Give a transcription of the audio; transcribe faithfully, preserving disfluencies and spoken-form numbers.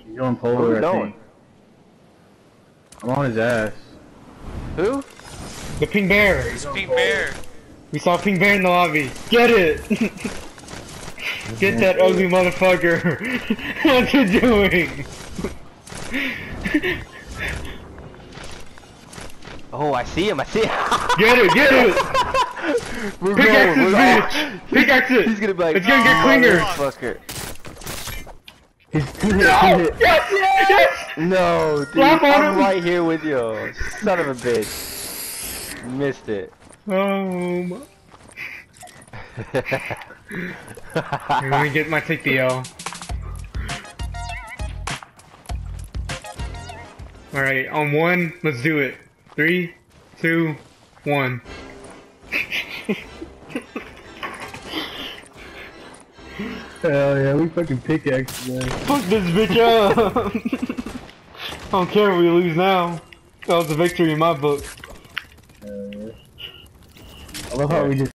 He's going Where polar, we I going? think. I'm on his ass. Who? The pink bear. It's Pink Bear. We saw a pink bear in the lobby. Get it! Get that ugly motherfucker! What you doing? Oh, I see him. I see him. Get it! Get it! We're Pickaxe going. this We're bitch! Pickaxe it! He's gonna be like, It's gonna get cleaner! motherfucker. He's two hit, No! two hit. Yes! Yes! No, dude. Laugh on I'm him. right here with you. Son of a bitch. Missed it. Oh my. Here, let me get my take the L. Alright, on one, let's do it. Three, two, one. Hell yeah, we fucking pickaxe man. Fuck this bitch up! I don't care if we lose now. That was a victory in my book. Uh, I love how we just